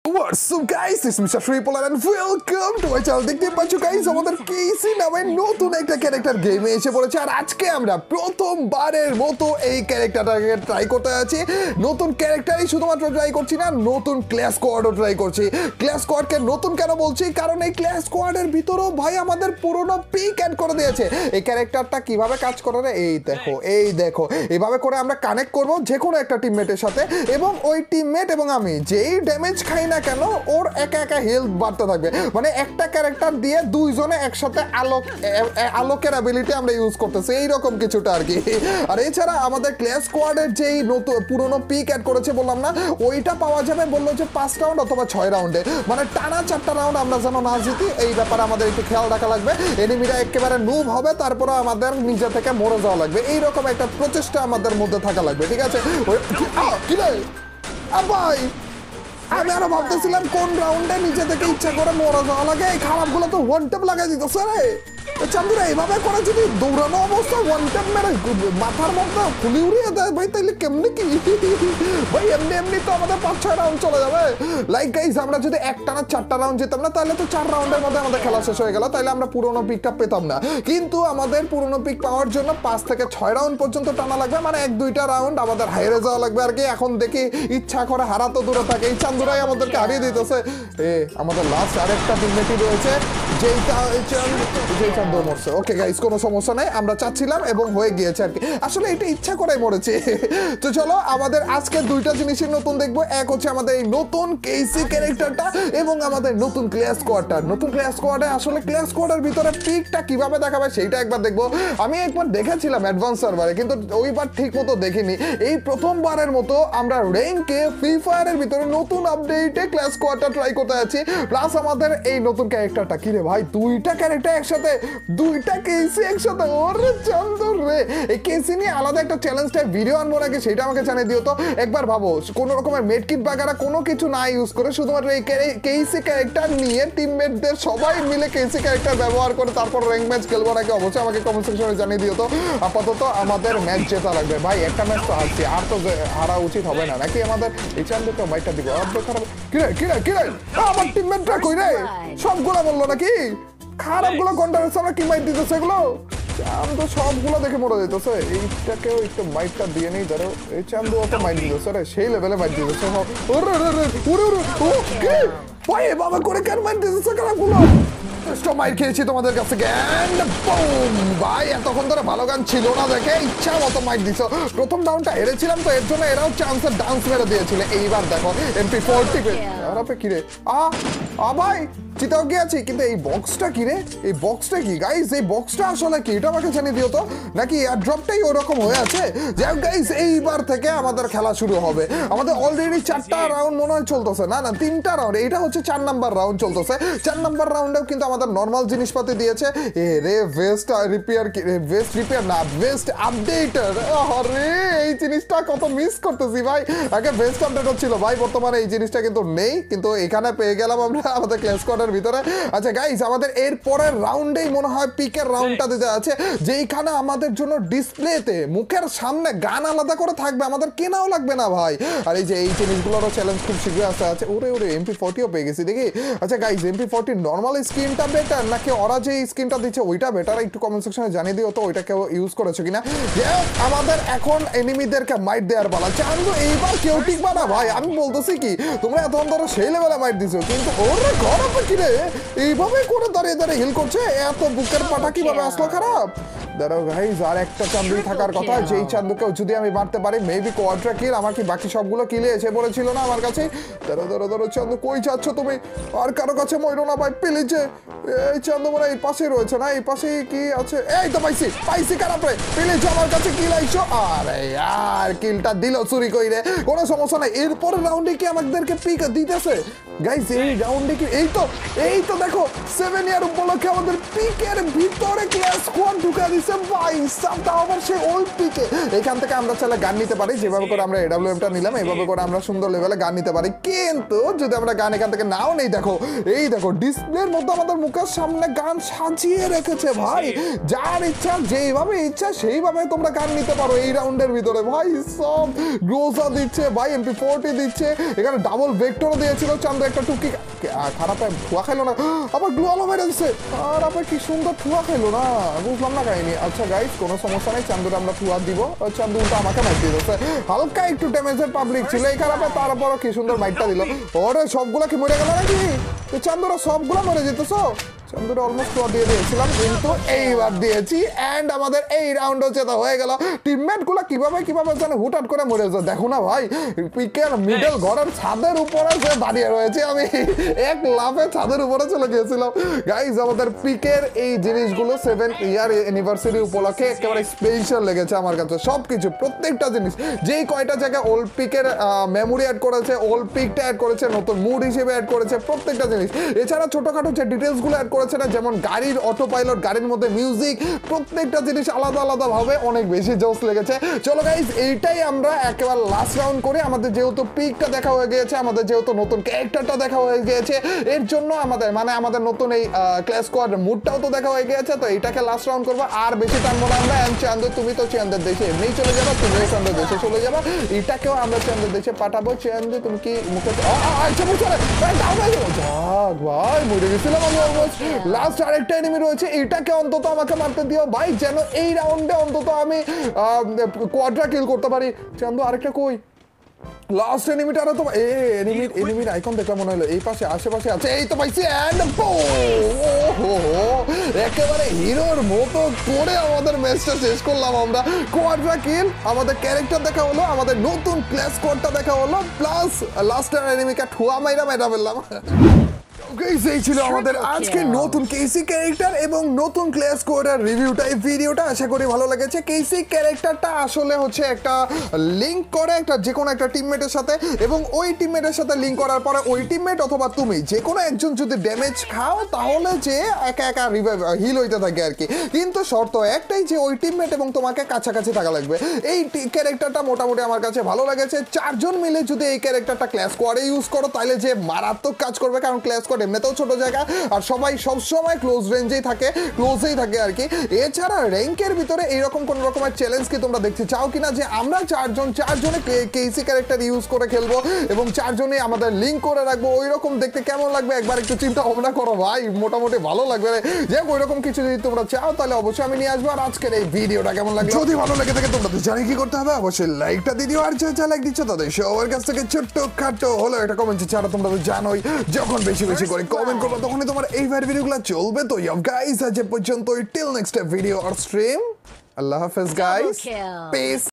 What's up guys, it's Mr. Tripler and welcome to my channel. দেখতে পাচ্ছ guys আমাদের কেসি নামে নতুন একটা ক্যারেক্টার গেমে এসে পড়েছে আর আজকে আমরা প্রথমবারের মতো এই ক্যারেক্টারটাকে ট্রাই করতে যাচ্ছি। নতুন ক্যারেক্টারই শুধুমাত্র ট্রাই করছি না, নতুন ক্লাস স্কোয়াডও ট্রাই করছি। ক্লাস স্কোয়াডকে নতুন কেন বলছি, কারণ এই ক্লাস স্কোয়াডের ভিতরেও ভাই আমাদের পুরনো পিক অ্যাড করে দিয়েছে। এই ক্যারেক্টারটা কিভাবে কাজ করে রে, এই দেখো এইভাবে করে আমরা কানেক্ট করব যে কোনো একটা টিমমেটের সাথে এবং ওই টিমমেট এবং আমি যেই ড্যামেজ খাই না কেন ওর একা একা হেলথ বাড়তে থাকবে। মানে একটা ক্যারেক্টার দিয়ে দুইজনে একসাথে আলোকের অ্যাবিলিটি আমরা ইউজ করতেছি, এইরকম কিছুটা আর কি। আর এছাড়া আমাদের ক্লাস স্কোয়াডের যেই নতুন পুরনো পিক অ্যাড করেছে বললাম না, ওইটা পাওয়া যাবে বললো যে 5 রাউন্ড অথবা 6 রাউন্ডে, মানে টানা 4টা রাউন্ড আমরা যেন না জিতি এই ব্যাপারে আমাদের একটু খেয়াল রাখা লাগবে। এনিমিরা একেবারে নুব হবে, তারপরে আমাদের নিজে থেকে মরে যাওয়া লাগবে, এইরকম একটা প্রচেষ্টা আমাদের মধ্যে থাকা লাগবে, ঠিক আছে? কি রে ভাই, আমি আরো ভাবতেছিলাম কোন রাউন্ডে নিজে থেকে ইচ্ছা করে মরে যাওয়া লাগে, এই খারাপগুলো তো ওয়ান ট্যাপ লাগাই দিতেছে রে। চান্দুরা এইভাবে করে যদি দৌড়ানো অবস্থা ওয়ান ট্যাপ মেরে মাথার মধ্যে খুলি উড়িয়ে দেয় ভাই, তাইলে কেমনি কি ভাই? এমনি তো আমাদের 5-6 রাউন্ড চলে যাবে। লাইক গাইস, আমরা যদি একটানা 4টা রাউন্ড যেতাম না, তাহলে তো 4 রাউন্ডের মধ্যে আমাদের খেলা শেষ হয়ে গেল, তাইলে আমরা পুরোনো পিকটা পেতাম না। কিন্তু আমাদের পুরোনো পিক পাওয়ার জন্য 5 থেকে 6 রাউন্ড পর্যন্ত টানা লাগবে, মানে 1-2টা রাউন্ড আমাদের হারিয়ে যাওয়া লাগবে আর কি। এখন দেখি ইচ্ছা করে হারা তো দূরে থাকে, এই চান্দুরাই আমাদেরকে হারিয়ে দিতেছে। আমাদের লাস্ট আরেকটা টিমমেটই রয়েছে, যেই চান্দু মরছে। ওকে গাইস, কোনো সমস্যা নাই, আমরা চাচ্ছিলাম এবং হয়ে গিয়েছে আর কি। আসলে এটা ইচ্ছা করে মরেছে। তো চলো আমাদের আজকে 2টা জিনিসের নতুন দেখবো। এক হচ্ছে আমাদের এই নতুন কেসি ক্যারেক্টারটা এবং আমাদের নতুন ক্লাস স্কোয়াডটা। নতুন ক্লাস স্কোয়াডে আসলে ক্লাস স্কোয়াডের ভিতরে পিকটা কিভাবে দেখাবে সেইটা একবার দেখবো। আমি একবার দেখেছিলাম অ্যাডভান্স সার্ভারে, কিন্তু ওইবার ঠিক মতো দেখিনি। এই প্রথমবারের মতো আমরা র্যাঙ্কে ফ্রি ফায়ারের ভিতরে নতুন আপডেটে ক্লাস স্কোয়াডটা ট্রাই করতে যাচ্ছি। প্লাস আমাদের এই নতুন ক্যারেক্টারটা কি রে ভাই, 2টা ক্যারেক্টার একসাথে, 2টা কেসি একসাথে, ওরে চান্দর রে। এই কেসি নিয়ে আলাদা একটা চ্যালেঞ্জ টাইপ ভিডিও আনবো নাকি সেটা আমাকে জানিয়ে দিও তো। একবার ভাবো, কোনো রকমের মেডকিট বাগারা কোনো কিছু না ইউজ করে শুধুমাত্র এই কেসি ক্যারেক্টার নিয়ে টিমমেটদের সবাই মিলে কেসি ক্যারেক্টার ব্যবহার করে তারপর র্যাঙ্ক ম্যাচ খেলবো নাকি, অবশ্যই আমাকে কমেন্ট সেকশনে জানিয়ে দিও তো। আপাতত আমাদের ম্যাচ জেতা লাগবে ভাই, একটা ম্যাচ তো হারছি, আর তো হারা উচিত হবে না নাকি আমাদের। এই চান্দু তো বাইকটা দিব খারাপ। কিরে আমার টিমমেটরা কই রে, সবগুলো বললো নাকি? খারাপগুলো কন্টারের সামনে কি মাইট দিতেছে এগুলো? চাম তো সবগুলো দেখে মরে যেতেছে। এইটাকেও একটু মাইটটা দিয়ে নেই, ধরো। এই চান্দু অত মাইট দিতেছে রে, সেই লেভেলে মাইট দিতেছে। ভাই এভাবে করে কেন মাইট দিতেছে খারাপগুলো? মাইর খেয়েছি তোমাদের কাছ থেকে। ভাই এতক্ষণ ধরে ভালো গান ছিল না দেখে ইচ্ছা মতো মাইর দিছ। প্রথম রাউন্ডটা হেরেছিলাম তো এর জন্য এরাও চান্সের ডান্স মেরে দিয়েছিল। এইবার দেখো MP40 কিরে ভাই চিতাও গিয়েছি, কিন্তু এই বক্সটা কি রে? এই বক্সটা কি গাইস? এই বক্সটা আসলে কি, এটা আমাকে জানিয়ে দিও তো। নাকি এয়ার ড্রপটাই ওরকম হয়ে আছে? যাই হোক গাইস, এইবার থেকে আমাদের খেলা শুরু হবে। আমাদের অলরেডি 4টা রাউন্ড মনে হয় চলতেছে, না 3টা রাউন্ড, এইটা হচ্ছে 4 নাম্বার রাউন্ড চলতেছে। 4 নাম্বার রাউন্ডেও কিন্তু আমাদের নর্মাল জিনিসপাতি দিয়েছে। ভেস্ট রিপেয়ার না, ভেস্ট আপডেটার। আরে এই জিনিসটা কত মিস করতেছি ভাই। আগে ভেস্ট আপডেটর ছিল ভাই, বর্তমানে এই জিনিসটা কিন্তু নেই, কিন্তু এখানে পেয়ে গেলাম আমরা আমাদের ক্লাস স্কোয়াডের ভিতরে। আচ্ছা গাইস, আমাদের এর পরের রাউন্ডেই মনে হয় পিকের রাউন্ডটা দিতে আছে, যেইখানে আমাদের জন্য ডিসপ্লেতে মুখের সামনে গান আলাদা করে থাকবে, আমাদের কেনাও লাগবে না ভাই। আর এই যে এই জিনিসগুলোরও চ্যালেঞ্জ খুব শীঘ্রই আসতে আছে। ওরে MP40ও পেয়ে গেছি দেখি। আচ্ছা গাইস, MP40 নর্মাল স্ক্রিনটা বেটার নাকি ওরা যে স্ক্রিনটা দিচ্ছে ওইটা বেটার? একটু কমেন্ট সেকশনে জানিয়ে দিও তো ওইটা কেউ ইউজ করেছো কিনা। আমাদের এখন এনিমিদেরকে মাইট দেওয়ার পালা। চান্দু এইবার কেউ টিকবা না ভাই, আমি বলতেছি কি, তোমরা এতক্ষণ ধরে সেই লেভেলে মাইট দিছো, কিন্তু ওরে ঘর কিরে এইভাবে করে দাঁড়িয়ে হিল করছে, এত বুকের পাটা কিভাবে আসলো খারাপ? দাঁড়াও গাইস, আর একটা চান্দুই থাকার কথা, যেই চান্দুকেও যদি আমি মারতে পারি মেবি কোয়াড্রা কিল। আমার কি বাকি সবগুলো কিলে এসে পড়েছিল না আমার কাছে? দাঁড়াও চান্দু, কই যাচ্ছ তুমি? আর কারো কাছে মরো না ভাই প্লিজ। এই চান্দু মানে এই পাশে রয়েছে না, এই পাশে কি আছে? এই তো পাইছি খারাপ রে, প্লিজ আমার কাছে কিল আইছো। আরে আর কিলটা দিল চুরি কইরে, কোনো সমস্যা নাই। এরপর রাউন্ডে কি আমাদেরকে পিক দিতেছে গাইস? এই রাউন্ডে কি, এই তো এই তো দেখো 7 ইয়ার উপলক্ষে আমাদের পিকের ভিতরে ক্লাস স্কোয়াড ঢুকা দিছে ভাই সাবটা আবার সেই ওল্ড পিকে। এখান থেকে আমরা চাইলে গান নিতে পারি, যেভাবে করে আমরা এডব্লিউএমটা নিলাম এইভাবে করে আমরা সুন্দর লেভেলে গান নিতে পারি। কিন্তু যদি আমরা গান এখান থেকে নাও নেই, দেখো এই দেখো ডিসপ্লের মধ্যে আমাদের মুখের সামনে গান সাজিয়ে রেখেছে ভাই। যার ইচ্ছা যেইভাবে ইচ্ছা সেইভাবে তোমরা গান নিতে পারো এই রাউন্ডের ভিতরে ভাই। সব গ্রোসা দিচ্ছে ভাই, MP40 দিচ্ছে, এখানে ডাবল ভেক্টর দিয়েছিল। চান্দু একটা টুকি খারাপ ঠুয়া খাইলো না, আবার গ্লু আলো মেরে দিচ্ছে। আর আবার কি সুন্দর ঠুয়া খাইলো না, বুঝলাম না কাহিনি। আচ্ছা গাইস কোনো সমস্যা নেই, চান্দুর আমরা ঠুয়া দিব। চান্দু উল্টা আমাকে মাইট দিয়ে দিচ্ছে, হালকা একটু ড্যামেজের পাবলিক ছিল এই খারাপে, তারপরও কি সুন্দর মাইটটা দিল। ওরে সবগুলা কি মরে গেল নাকি? চান্দুরা সবগুলা মরে যেতেছ? চান্দুরা অলমোস্ট ঠুয়া দিয়ে দিয়েছিলাম, কিন্তু এইবার দিয়েছি। এন্ড আমাদের এই রাউন্ড হচ্ছে তো হয়ে গেল। টিমমেট গুলা কিভাবে যেন হুটহাট করে মরেছে দেখো না ভাই। পিকের মিডল ঘরের ছাদের উপরে যে দাঁড়িয়ে রয়েছে, আমি এক লাফে ছাদের উপরে চলে গিয়েছিলাম। গাইজ আমাদের পিকের এই জিনিসগুলো 7 ইয়ার অ্যানিভার্সারি উপলক্ষে একেবারে স্পেশাল লেগেছে আমার কাছে। সবকিছু প্রত্যেকটা জিনিস, যেই কয়টা জায়গায় ওল্ড পিকের মেমোরি অ্যাড করেছে, ওল্ড পিকটা অ্যাড করেছে, নতুন মুড হিসেবে অ্যাড করেছে প্রত্যেকটা জিনিস। এছাড়া ছোটখাটো যে ডিটেলসগুলো অ্যাড করেছে না, যেমন গাড়ির অটো পাইলট, গাড়ির মধ্যে মিউজিক, প্রত্যেকটা জিনিস আলাদা আলাদা ভাবে অনেক বেশি জোস লেগেছে। চলো গাইজ এইটাই আমরা একেবারে লাস্ট রাউন্ড করি। আমাদের যেহেতু পিকটা দেখা হয়ে গিয়েছে, আমাদের যেহেতু নতুন ক্যারেক্টারটা দেখা হয়ে গিয়েছে, এর জন্য আমাদের নতুন এই ক্লাস স্কোয়াড মুডটাও তো দেখা হয়ে গিয়েছে, তো এটাকে লাস্ট রাউন্ড করবো। আর বেশি টানবো না আমরা। চান্দু তুমি তো চান্দের দেশে এমনি চলে যাবো, তুমিও চান্দের দেশে চলে যাবো, এটাকেও আমরা চান্দের দেশে পাঠাবো। চান্দু তুমি কি মুখে ভাই মরে গেছিলাম আমি অলমোস্ট। লাস্ট আরেকটা এনিমি রয়েছে, এটাকে অন্তত আমাকে মারতে দিও ভাই, যেন এই রাউন্ডে অন্তত আমি কোয়াড্রা কিল করতে পারি। চান্দু আরেকটা কই? লাস্ট এনিমিটা তো এনিমির আইকন দেখলাম মনে হলো এই পাশে আশেপাশে আছে। এই তো পাইছি, এন্ড একেবারে হিরোর মতো করে আমাদের ম্যাচটা শেষ করলাম আমরা। কোয়াড্রা কিল, আমাদের ক্যারেক্টার দেখা হলো, আমাদের নতুন ক্লাস কোডটা দেখা হলো, প্লাস লাস্টের এনিমিকে ঠুয়া মাইরা ফেললাম। এই ছিল আমাদের আজকে নতুন কেসি ক্যারেক্টার এবং নতুন ক্লাস কোডের রিভিউটা। এই ভিডিওটা আশা করি ভালো লেগেছে। কেসি ক্যারেক্টারটা আসলে হচ্ছে একটা লিংক করে একটা যে কোনো একটা টিমমেটের সাথে, এবং ওই টিমমেটের সাথে লিংক করার পরে ওই টিমমেট অথবা তুমি যে কোনো একজন যদি ড্যামেজ খাও, তাহলে যে একা একা রিভাইভ হিল হইতে থাকে আর কি। কিন্তু শর্ত একটাই, যে ওই টিমমেট এবং তোমাকে কাছাকাছি থাকা লাগবে। এই ক্যারেক্টারটা মোটামুটি আমার কাছে ভালো লেগেছে। 4 জন মিলে যদি এই ক্যারেক্টারটা ক্লাস কোডে ইউজ করো, তাহলে যে মারাত্মক কাজ করবে, কারণ ক্লাস কোড এমনিতেও ছোট জায়গা আর সবাই সবসময় ক্লোজেই থাকে আর কি। এছাড়া র্যাঙ্কের ভিতরে এইরকম কোন রকমের চ্যালেঞ্জ কি তোমরা দেখতে চাও কিনা, যে আমরা চারজনে কেসি ক্যারেক্টার ইউজ করে খেলবো এবং 4 জনে আমাদের লিংক করে রাখবো, ওই রকম দেখতে কেমন লাগবে একবার একটু চিন্তা ভাবনা করো ভাই, মোটামুটি ভালো লাগবে। যে ওই রকম কিছু যদি তোমরা চাও, তাহলে অবশ্যই আমি নিয়ে আসবো। আর আজকের এই ভিডিওটা কেমন লাগলো, যদি ভালো লেগে থাকে তোমরা তো জানি কি করতে হবে, অবশ্যই লাইকটা দিয়ে দিও। আর যা লাইক দিচ্ছ তাদের সবার কাছ থেকে ছোট্ট খাটো হলো একটা কমেন্ট ছাড়া, তোমরা তো জানোই যখন বেশি করে কমেন্ট করবে তখনই তোমার এই ভিডিওগুলো চলবে। তো গাইস আজ পর্যন্ত, টিল নেক্সট ভিডিও আর স্ট্রিম, আল্লাহ হাফেজ গাইস, পিস।